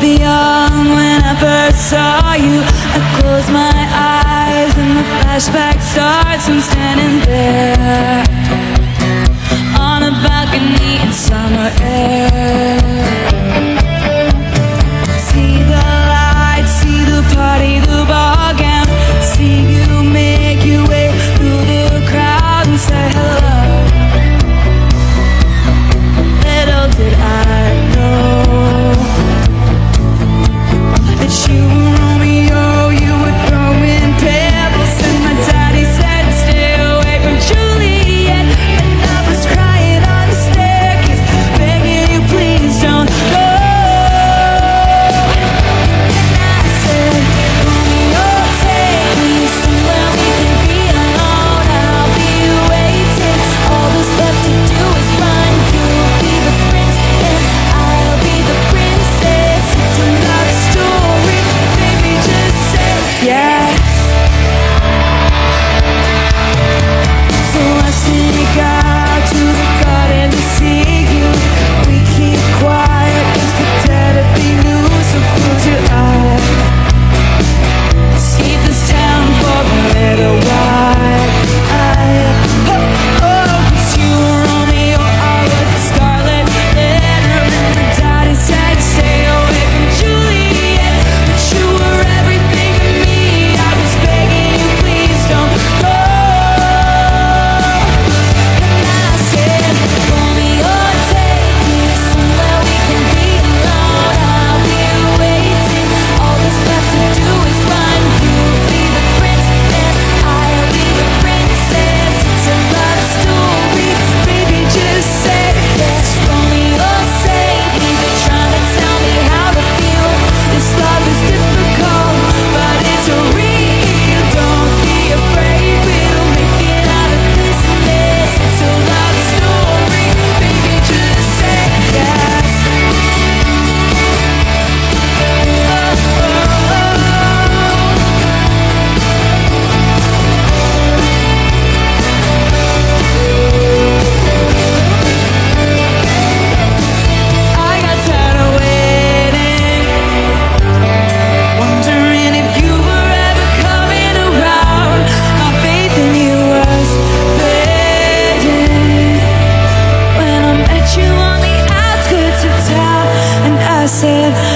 be young when I first saw you. I close my eyes and the flashback starts. I'm standing there on a balcony in summer air. See the lights, see the party, the ball gown. See you make your way through the crowd and say hello. Little did I know that you were Romeo, you were throwing pebbles, and my daddy said stay away from Juliet. And I was crying on the staircase, begging you please don't go. And I said, Romeo, take me somewhere we can be alone. I'll be waiting, all that's left to do is run. You'll be the prince and I'll be the princess. It's a love story, baby, just say yes. So I sneak out to the garden to see you. We keep quiet, just pretend to be new. So close your eyes, escape this town for a little while. Cause you were Romeo, I was a scarlet letter, and my daddy said stay away from Juliet. But you were everything to me, I was begging you please don't go. And I said, Romeo, take me somewhere we can be alone. I'll be waiting, all that's left to do is run. You'll be the prince and I'll be the princess. It's a love story, baby, just say yes. Romeo, save me, trying to tell me how to feel. This love is difficult, but it's real. Don't be afraid, we'll make it out of this mess. It's a love story, baby, just say yes. I got tired of waiting, wondering if you were ever coming around. My faith in you was fading when I met you on the outskirts of town. And I said,